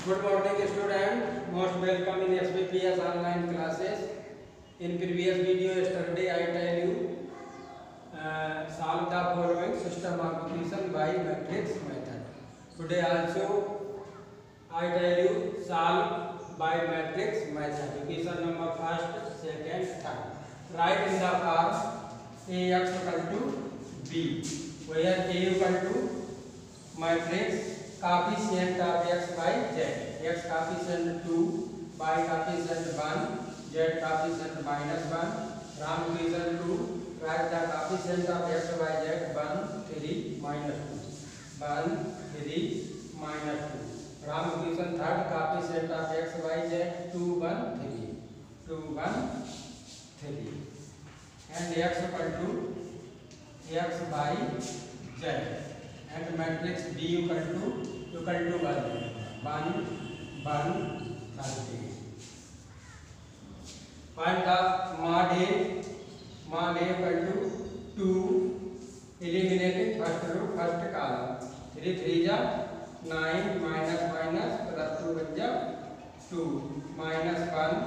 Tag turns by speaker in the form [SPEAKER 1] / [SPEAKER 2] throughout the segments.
[SPEAKER 1] Good morning student, most welcome in SBPS online classes. In previous video yesterday I tell you solve the following system of equation by matrix method. Today also I tell you solve by matrix method. Equation number first, second, third. Write in the form Ax equal to B, where A equal to matrix coefficient of x by z, x coefficient 2, y coefficient 1, z coefficient -1. From equation 2, write the coefficient of x by z 1, 3, -2. 1, 3, -2. From equation 3rd, coefficient of x by z 2, 1, 3, 2, 1, 3. And x equal to x by z. And matrix B equal to 1, 1, 1, 30. Find the mod A equal to 2, eliminating first row, first column. 3 3 जा 9, minus minus plus 2 बन जा 2, minus 1.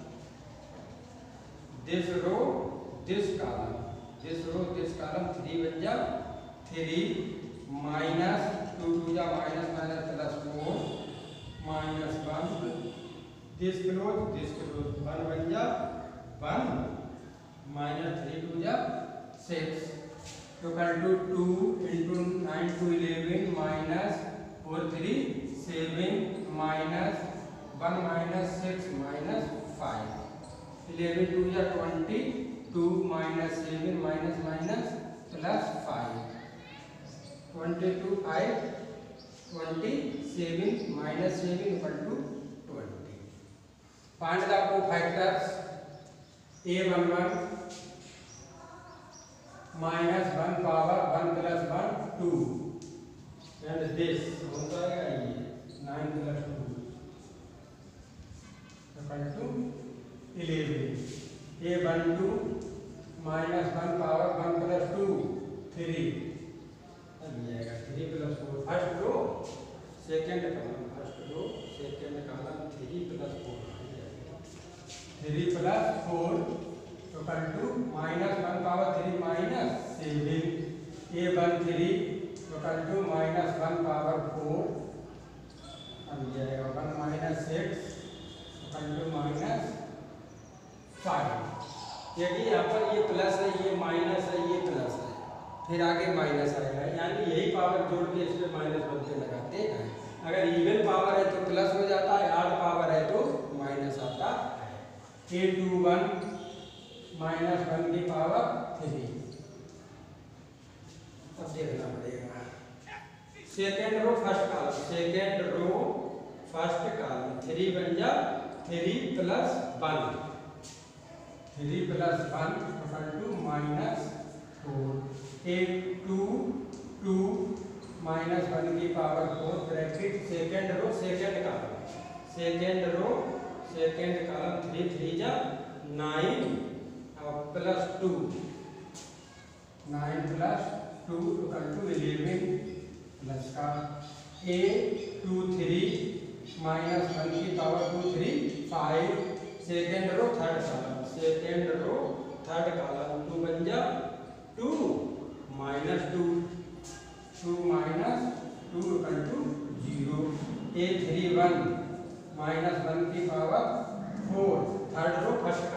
[SPEAKER 1] This row, this column, 3 बन जा 3, minus 2 2 जा minus minus plus 4, minus 1. This close 1 बन जा 1, minus 3 2 जा 6. Equal to 2 into 9 to 11 minus 4 3 7 minus 1 minus 6 minus 5. 11 2 जा 20, 2 minus 7 minus minus plus 5. 22 5, 27 minus 7 equal to 20. Find the cofactors. A11 minus 1 power 1 plus 1 2, and this हो जाएगा ये 9 plus 2 equal to 11. A12 minus 1 power 1 plus 2 3, 3 plus 4 first row second column, 3 plus 4, 3 plus 4 equal to minus 1 power 3 minus 7. A13 equal to minus 1 power 4, अब जाएगा 1 minus 6 equal to minus 5. यदि यहाँ पर ये plus है, ये माइनस है, ये प्लस है, फिर आगे माइनस आएगा, यानी यही पावर जोड़ के इसमें माइनस बनते लगाते हैं. अगर इवन पावर है तो प्लस हो जाता है, ऑड पावर है तो माइनस आता है. A21 minus 1 की पावर 3. अब देखना पड़ेगा. सेकेंड रो फर्स्ट कॉलम 3 बन जा 3 plus 1. 3 plus 1 equal to minus 4. A2 2 minus 1 की power 4 bracket second row second column 3 3 जा 9 और plus 2, 9 plus 2 equal to 11 plus का. A23 minus 1 की पावर 2 3 5. सेकेंड रो थर्ड कॉलम 2 बन जा 2 minus 2 minus 2 equal to 0. A31 minus 1 की power 4. Third row first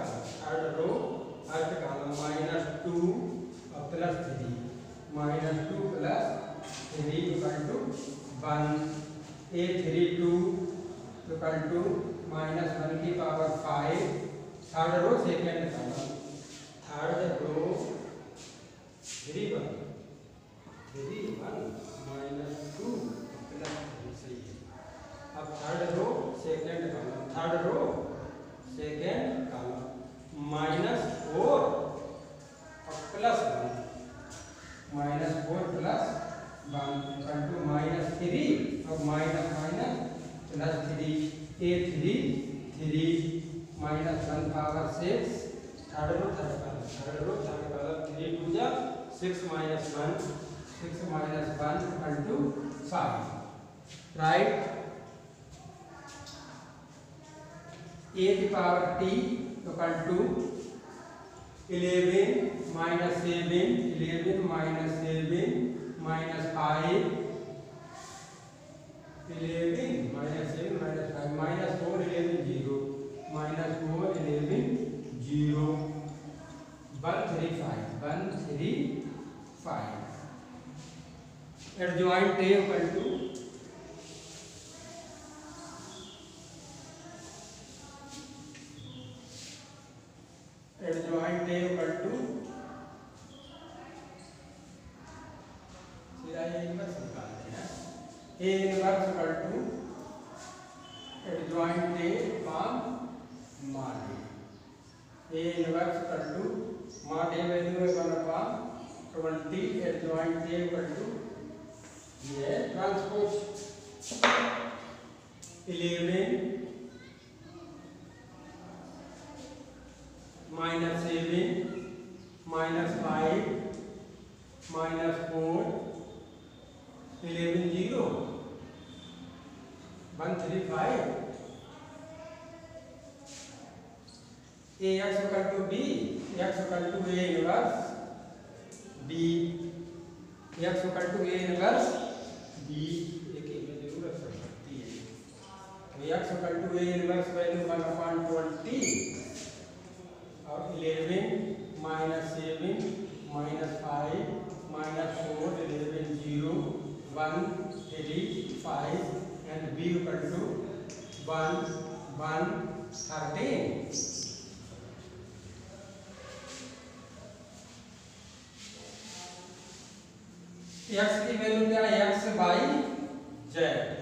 [SPEAKER 1] column minus 2 और plus 3, minus 2 plus 3 equal to 1. A32 equal to minus 1 की power 5. Third row second column, third row 3 1 minus 2 plus 3 सही है. अब third row second column minus 4 और plus 1, minus 4 plus 1 equal to minus 3 और minus plus 3. A3 3 minus 1 power 6. Third row third column 3 2 जा 6 minus 1 equal to 5. Right? a की power t equal to 11 minus 7 11 minus 7 minus 5 11 minus 7 minus 5 minus 4 11 0 minus 4 11 0 135 adjoint a equal to adjoint a equal to सीधा ये inverse निकालते हैं a inverse equal to adjoint a upon mod a inverse equal to mod a value है 1/20 adjoint a equal to ये transpose 11 minus 7 minus 5 minus 4 11 0 135 ax equal to b x equal to a inverse b x equal to a inverse b एक में जरूर रख सकती है तो x equal to a inverse value 1/20 और 11 minus 7 minus 5 minus 4 11 0 135 and b equal to 113 x की value क्या है x by z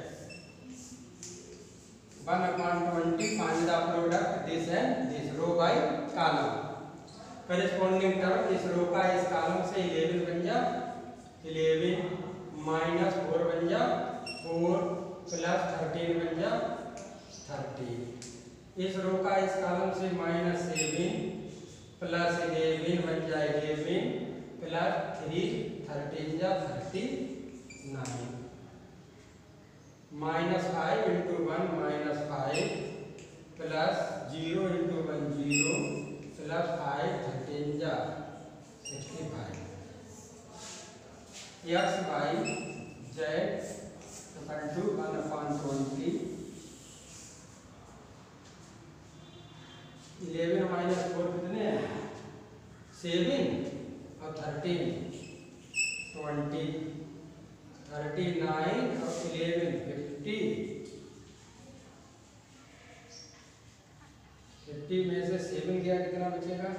[SPEAKER 1] 1/20 find the product this and this row by column corresponding term इस रो का इस कॉलम से 11 बन जा 11 माइनस 4 बन जा 4 प्लस 13 बन जा 13 इस रो का इस कॉलम से माइनस 7 प्लस 11 बन जा 11 प्लस 3 13 जा 39 minus 5 into 1 minus 5 plus 0 into 1 0 plus 5 13 जा 65 x by z equal to 1/20 11 minus 4 कितने हैं 7 और 13 20 39 और 11 50 में से 7 गया कितना बचेगा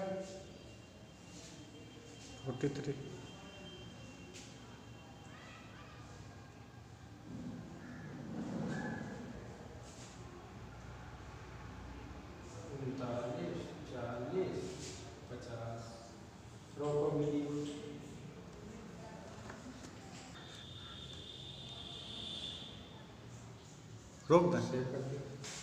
[SPEAKER 2] 43 रोक दें।